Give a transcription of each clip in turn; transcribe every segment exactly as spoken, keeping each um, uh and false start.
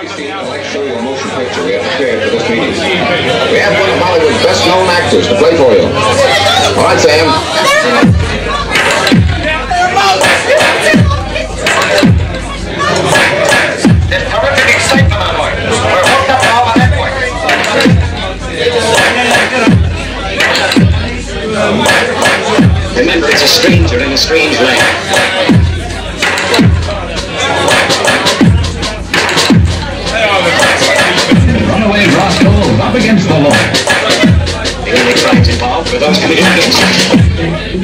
Steve, I'd like to show you a motion picture we have prepared for this meeting. We have one of Hollywood's best-known actors to play for you. All right, Sam. There's terrific excitement on board. We're hooked up all the network. Remember, it's a stranger in a strange land. Runaway rascals up against the law. The only crimes involved were those committed against you.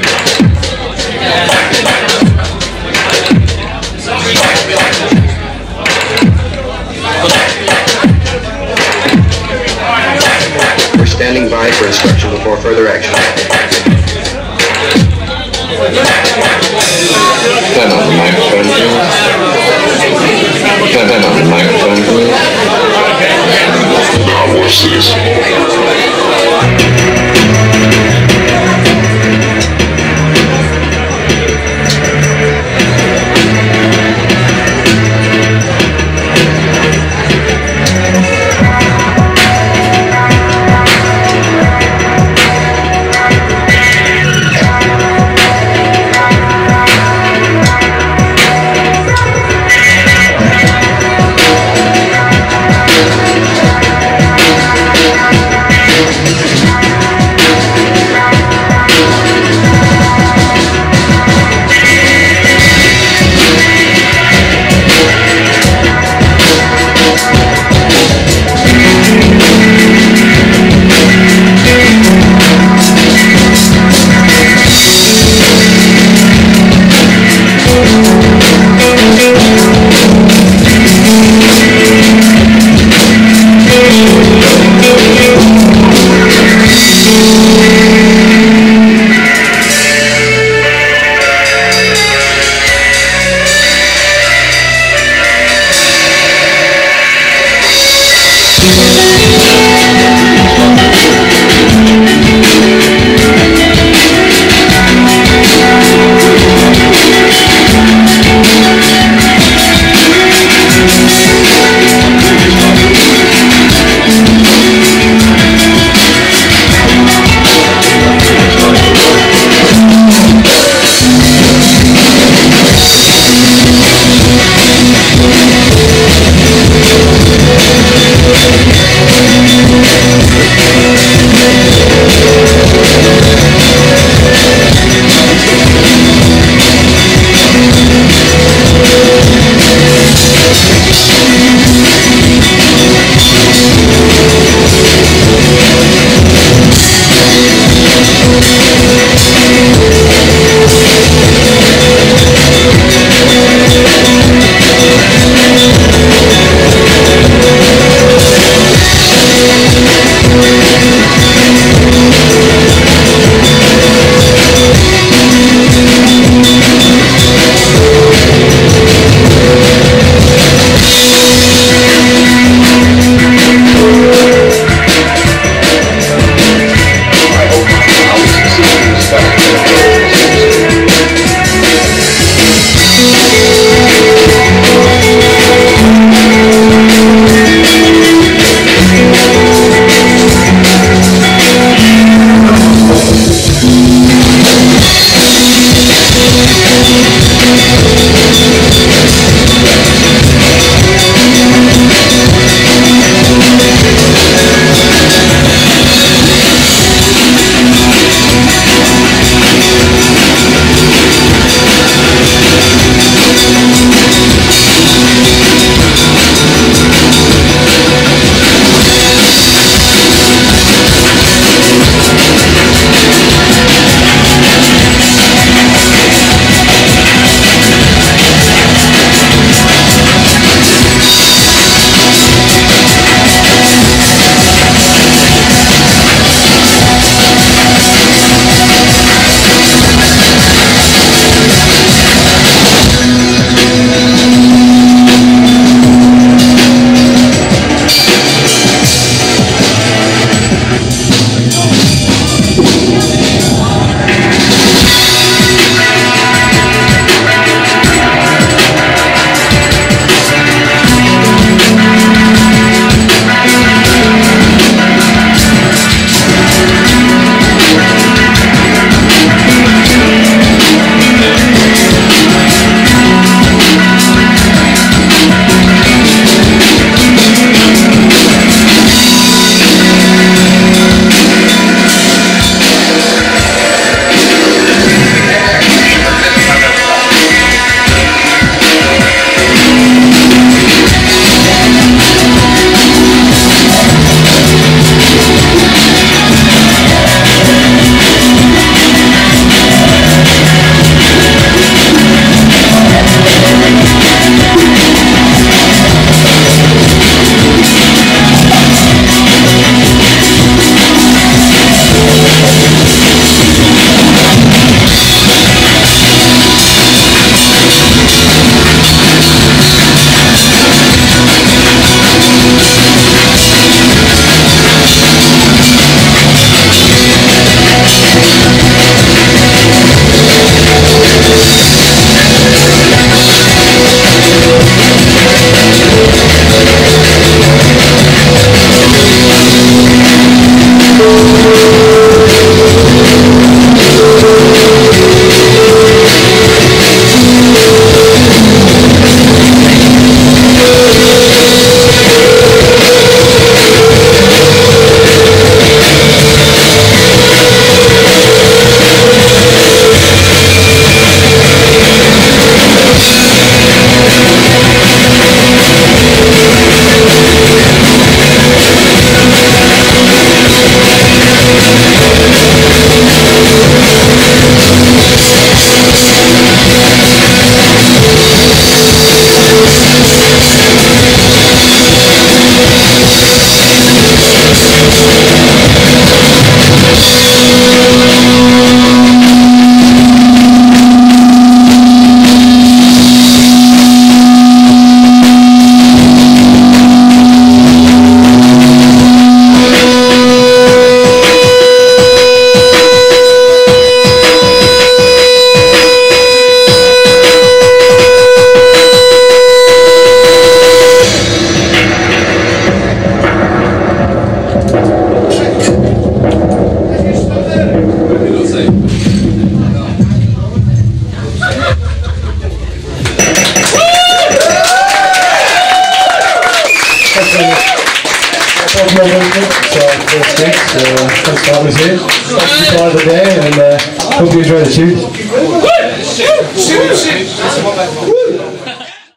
We're standing by for instruction before further action. Turn on the microphone, please. Turn on the microphone, please. Now watch this. Baltimore, Birmingham. So, first week, so thanks for having us here. Thanks for the start of the day, and uh, hope you enjoy the tune.